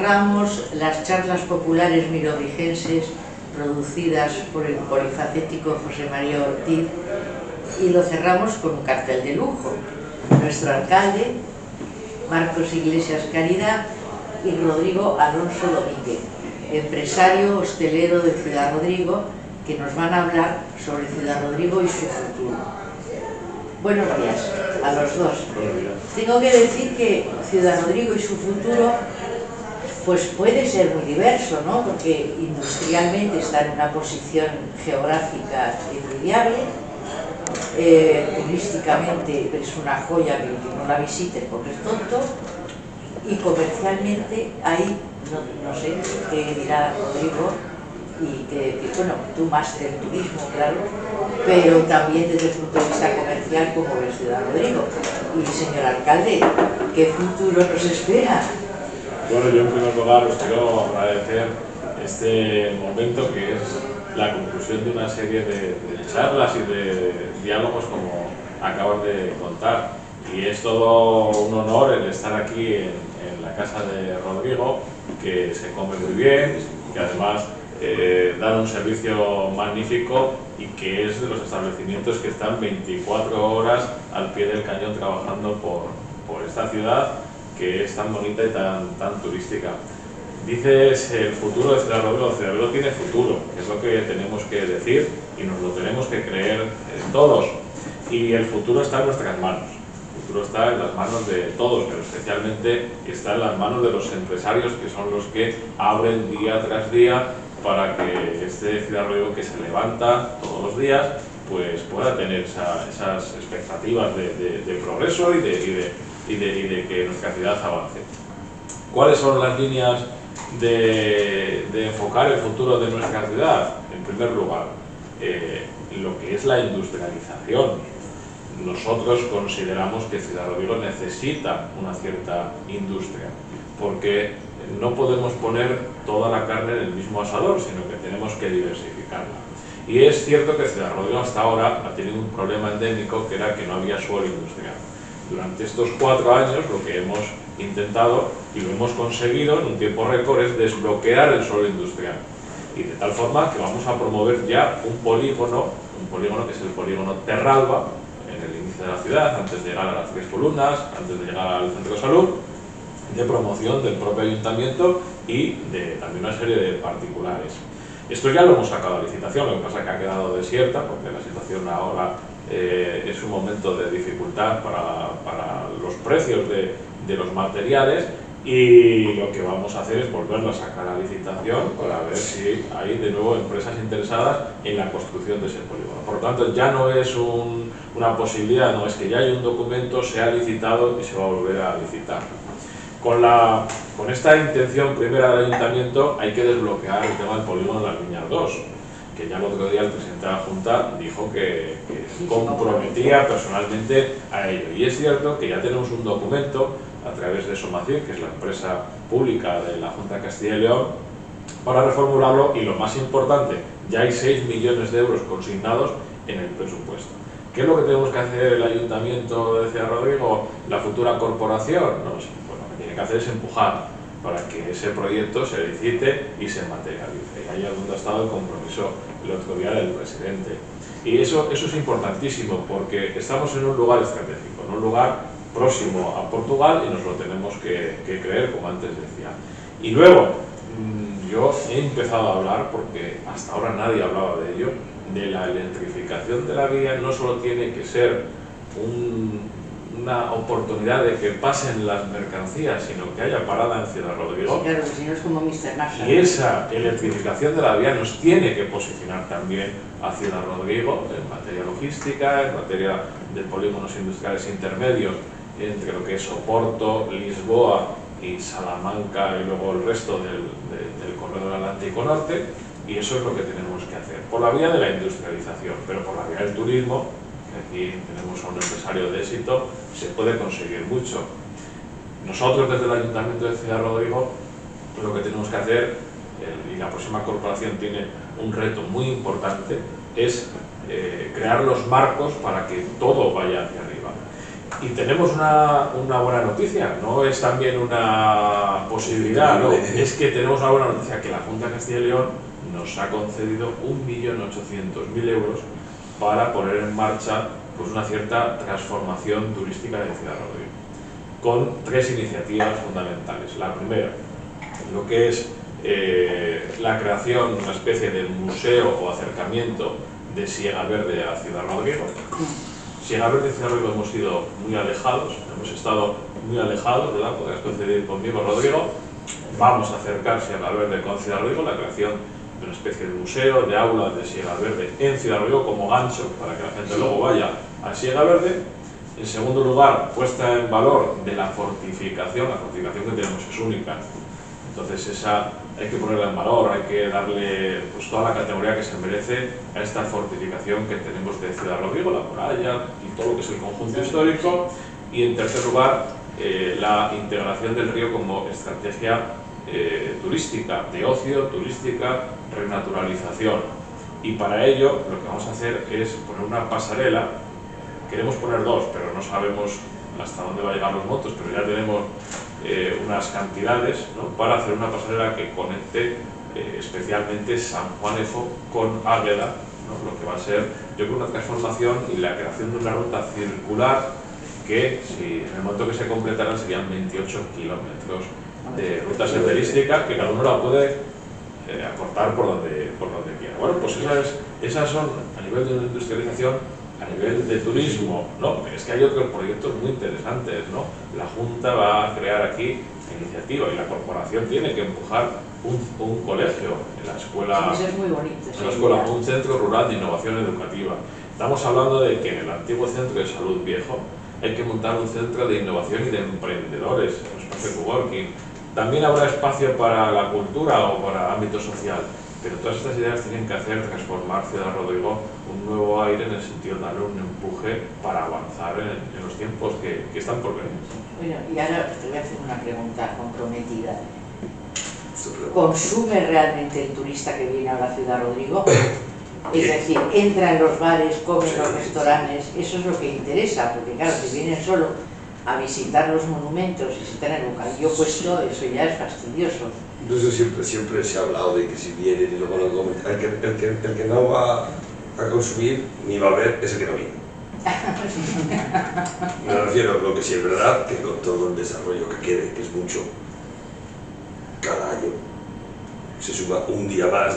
cerramos las charlas populares mirovigenses producidas por el polifacético José María Ortiz y lo cerramos con un cartel de lujo. Nuestro alcalde, Marcos Iglesias Caridad, y Rodrigo Alonso Domínguez, empresario hostelero de Ciudad Rodrigo, que nos van a hablar sobre Ciudad Rodrigo y su futuro. Buenos días a los dos. Tengo que decir que Ciudad Rodrigo y su futuro pues puede ser muy diverso, ¿no? Porque industrialmente está en una posición geográfica envidiable, turísticamente es una joya que no la visite porque es tonto, y comercialmente hay, no sé qué dirá Rodrigo, y que bueno, tú más del turismo, claro, pero también desde el punto de vista comercial, como ves Ciudad Rodrigo. Y señor alcalde, ¿qué futuro nos espera? Bueno, yo en primer lugar os quiero agradecer este momento que es la conclusión de una serie de charlas y de diálogos como acabas de contar. Y es todo un honor el estar aquí en la casa de Rodrigo, que se come muy bien, que además dan un servicio magnífico y que es de los establecimientos que están 24 horas al pie del cañón trabajando por esta ciudad que es tan bonita y tan turística. Dices el futuro de Ciudad Rodrigo. Ciudad Rodrigo tiene futuro, que es lo que tenemos que decir y nos lo tenemos que creer todos. Y el futuro está en nuestras manos. El futuro está en las manos de todos, pero especialmente está en las manos de los empresarios, que son los que abren día tras día para que este Ciudad Rodrigo que se levanta todos los días pues pueda tener esas expectativas de progreso y de que nuestra ciudad avance. ¿Cuáles son las líneas de enfocar el futuro de nuestra ciudad? En primer lugar, lo que es la industrialización. Nosotros consideramos que Ciudad Rodrigo necesita una cierta industria, porque no podemos poner toda la carne en el mismo asador, sino que tenemos que diversificarla. Y es cierto que Ciudad Rodrigo hasta ahora ha tenido un problema endémico, que era que no había suelo industrial. Durante estos 4 años lo que hemos intentado y lo hemos conseguido en un tiempo récord es desbloquear el suelo industrial. Y de tal forma que vamos a promover ya un polígono que es el polígono Terralba, en el inicio de la ciudad, antes de llegar a las 3 columnas, antes de llegar al centro de salud, de promoción del propio ayuntamiento y de también una serie de particulares. Esto ya lo hemos sacado a licitación, lo que pasa es que ha quedado desierta porque la situación ahora es un momento de dificultad para los precios de los materiales, y lo que vamos a hacer es volverlo a sacar a licitación para ver si hay de nuevo empresas interesadas en la construcción de ese polígono. Por lo tanto, ya no es una posibilidad, no es que ya hay un documento, se ha licitado y se va a volver a licitar. Con esta intención primera del ayuntamiento hay que desbloquear el tema del polígono de las Viñas 2, que ya el otro día el presidente de la Junta dijo que se comprometía personalmente a ello. Y es cierto que ya tenemos un documento a través de Somacir, que es la empresa pública de la Junta de Castilla y León, para reformularlo, y lo más importante, ya hay 6 millones de euros consignados en el presupuesto. ¿Qué es lo que tenemos que hacer el ayuntamiento de Ciudad Rodrigo, la futura corporación? No sé, pues lo que tiene que hacer es empujar para que ese proyecto se licite y se materialice. Y ahí es donde ha estado el compromiso el otro día del presidente. Y eso es importantísimo, porque estamos en un lugar estratégico, en un lugar próximo a Portugal, y nos lo tenemos que creer, como antes decía. Y luego, yo he empezado a hablar, porque hasta ahora nadie hablaba de ello, de la electrificación de la vía. No solo tiene que ser una oportunidad de que pasen las mercancías, sino que haya parada en Ciudad Rodrigo. Sí, claro, que si no es como Mr. Marshall. Y esa electrificación de la vía nos tiene que posicionar también a Ciudad Rodrigo en materia logística, en materia de polígonos industriales intermedios, entre lo que es Oporto, Lisboa y Salamanca, y luego el resto del corredor Atlántico Norte. Y eso es lo que tenemos que hacer, por la vía de la industrialización, pero por la vía del turismo, que aquí tenemos a un empresario de éxito, se puede conseguir mucho. Nosotros desde el Ayuntamiento de Ciudad Rodrigo lo que tenemos que hacer, y la próxima corporación tiene un reto muy importante, es crear los marcos para que todo vaya hacia arriba. Y tenemos una buena noticia, no es también una posibilidad, no, es que tenemos una buena noticia, que la Junta de Castilla y León nos ha concedido 1.800.000 euros para poner en marcha pues, una cierta transformación turística de Ciudad Rodrigo, con 3 iniciativas fundamentales. La primera, lo que es la creación de una especie de museo o acercamiento de Siega Verde a Ciudad Rodrigo. Siega Verde y Ciudad Rodrigo hemos sido muy alejados, hemos estado muy alejados, ¿verdad? Podrás coincidir conmigo, Rodrigo. Vamos a acercar Siega Verde con Ciudad Rodrigo, la creación de una especie de museo, de aula de Siega Verde en Ciudad Rodrigo como gancho para que la gente luego vaya a Siega Verde. En segundo lugar, puesta en valor de la fortificación que tenemos es única. Entonces esa hay que ponerla en valor, hay que darle pues, toda la categoría que se merece a esta fortificación que tenemos de Ciudad Rodrigo, la muralla y todo lo que es el conjunto histórico. Y en tercer lugar, la integración del río como estrategia turística, de ocio, turística, renaturalización. Y para ello lo que vamos a hacer es poner una pasarela. Queremos poner 2, pero no sabemos hasta dónde va a llegar los montos, pero ya tenemos unas cantidades, ¿no? Para hacer una pasarela que conecte especialmente San Juanejo con Águeda, ¿no? Lo que va a ser, yo creo, una transformación y la creación de una ruta circular que, si en el momento que se completara, serían 28 kilómetros de ruta senderística que cada uno la puede acortar por donde quiera. Bueno, pues esas son, a nivel de industrialización, a nivel de turismo, ¿no? Es que hay otros proyectos muy interesantes, ¿no? La Junta va a crear aquí iniciativa y la corporación tiene que empujar un colegio en la escuela, sí, es muy bonito, en la escuela, un centro rural de innovación educativa. Estamos hablando de que en el antiguo centro de salud viejo hay que montar un centro de innovación y de emprendedores, un espacio de coworking. También habrá espacio para la cultura o para ámbito social. Pero todas estas ideas tienen que hacer transformar Ciudad Rodrigo un nuevo aire en el sentido de darle un empuje para avanzar en los tiempos que están por venir. Bueno, y ahora te voy a hacer una pregunta comprometida. ¿Consume realmente el turista que viene a la Ciudad Rodrigo? Es decir, entra en los bares, come en los restaurantes, eso es lo que interesa, porque claro, si vienen solo a visitar los monumentos y si tienen el bocadillo puesto, eso ya es fastidioso. Entonces siempre se ha hablado de que si vienen y luego no comen, el que no va a consumir ni va a ver es el que no viene. Me refiero a lo que sí es verdad, que con todo el desarrollo que quede, que es mucho, cada año se suma un día más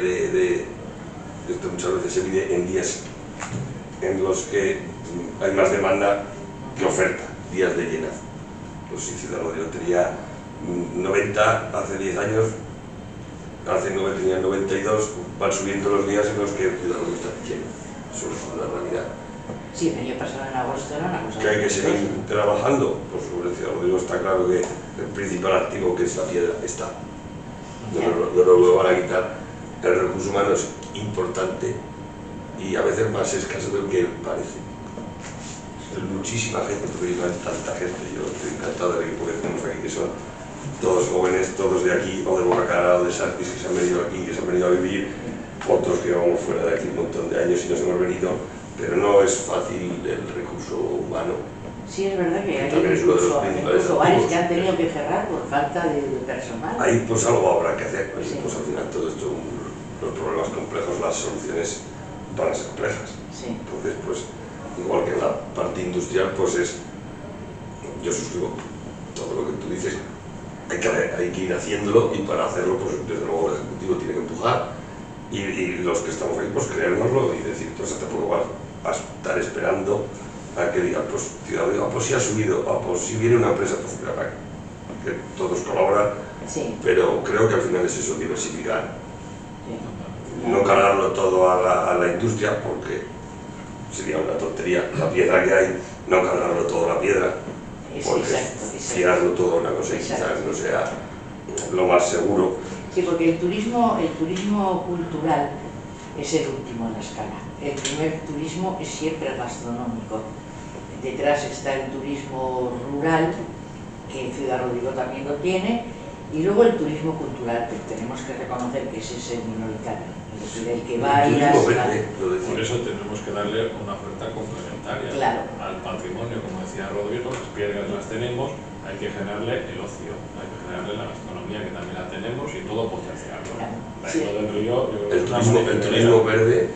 esto muchas veces se mide en días en los que hay más demanda que oferta, días de llena. Pues si Ciudad Rodrigo tenía 90 hace 10 años, hace 9 tenían 92, van subiendo los días en los que Ciudad Rodrigo está lleno. Eso es una realidad. Sí, el año pasado en agosto era una cosa. Que hay que seguir trabajando, pues sobre Ciudad Rodrigo está claro que el principal activo, que es la piedra, está. No lo van a quitar. El recurso humano es importante y a veces más escaso de lo que parece. Hay muchísima gente, porque no hay tanta gente. Yo estoy encantado del equipo que tenemos aquí, que son todos jóvenes, todos de aquí, o de Bocacara, o de Sartis, que se han venido aquí, que se han venido a vivir, otros que vamos fuera de aquí un montón de años y nos hemos venido, pero no es fácil el recurso humano. Sí, es verdad que hay incluso bares que han tenido que cerrar por falta de personal. Ahí pues algo habrá que hacer, pues, sí. Pues al final todo esto, los problemas complejos, las soluciones van a ser complejas. Sí. Entonces, pues, igual que en la parte industrial, pues yo suscribo todo lo que tú dices, hay que ir haciéndolo y para hacerlo, pues desde luego el Ejecutivo tiene que empujar y los que estamos aquí, pues creérnoslo y decir, entonces tampoco vas a estar esperando a que digan, pues Ciudad Rodrigo, pues si ha subido, pues si viene una empresa, pues para que todos colaboran, sí. Pero creo que al final es eso, diversificar, Sí. no cargarlo todo a la industria, porque sería una tontería, la piedra que hay, no cargarlo todo a la piedra, porque fiarlo todo a una cosa y quizás no sea lo más seguro. Sí, porque el turismo cultural es el último en la escala. El primer turismo es siempre el gastronómico. Detrás está el turismo rural, que en Ciudad Rodrigo también lo tiene, Y luego el turismo cultural, que tenemos que reconocer que ese es el minoritario, es decir, el que va a ir a... Por eso tenemos que darle una oferta complementaria al patrimonio, como decía Rodrigo, las piedras las tenemos, hay que generarle el ocio, hay que generarle la gastronomía, que también la tenemos, y todo potenciarlo. Del río, el turismo verde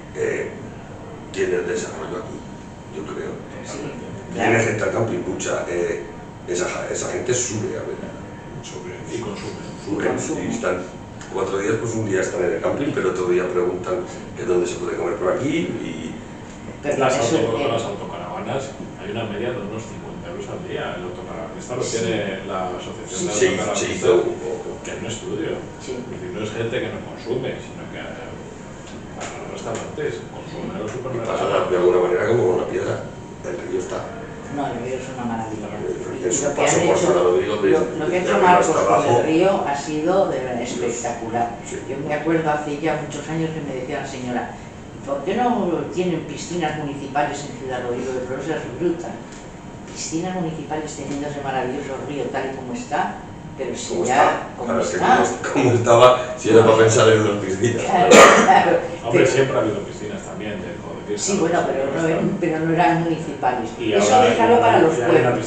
tiene el desarrollo aquí, yo creo. Tiene gente al campo y mucha, esa gente sube a ver. Y consumen. Suben, y están 4 días, pues un día están en el camping, pero otro día preguntan que dónde se puede comer por aquí. Y las autocaravanas, hay una media de unos 50 euros al día el autocaravana. Esta lo tiene la asociación de autocaravanistas, que es un estudio. Es decir, no es gente que no consume, sino que para los restaurantes consumen en los supermercados. Pasa de alguna manera como una piedra, el río está. No, el río es una maravilla. Lo que ha hecho Marcos con el río ha sido de verdad espectacular. Yo me acuerdo hace ya muchos años que me decía la señora, ¿por qué no tienen piscinas municipales en Ciudad Rodrigo de Rosas? Bruta. Piscinas municipales teniendo ese maravilloso río tal y como está, pero si ya como está. Como estaba, si era para pensar en unas piscinas. Claro. Hombre, siempre ha habido piscinas también de sí, bueno, pero no eran municipales. Y eso déjalo para los pueblos.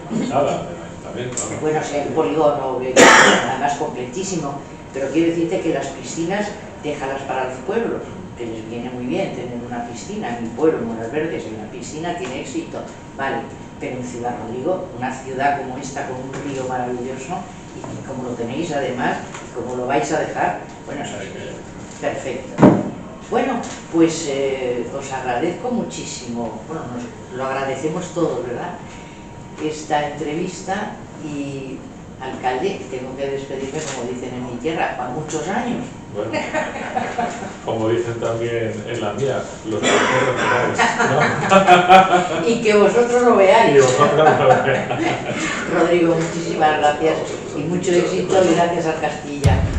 Bueno, sí, el polígono, además completísimo, pero quiero decirte que las piscinas déjalas para los pueblos, que les viene muy bien tener una piscina. En mi pueblo, en Moras Verdes, en una piscina tiene éxito, vale, pero en Ciudad Rodrigo, una ciudad como esta, con un río maravilloso, y como lo tenéis además, como lo vais a dejar, bueno, perfecto. Bueno, pues os agradezco muchísimo, bueno, nos lo agradecemos todos, ¿verdad? Esta entrevista, y alcalde, tengo que despedirme, como dicen en mi tierra, a muchos años. Bueno, como dicen también en la mía, los que no veáis, ¿no? Y que vosotros lo veáis. Y vosotros lo veáis. Rodrigo, muchísimas gracias y mucho éxito, y gracias al Castilla.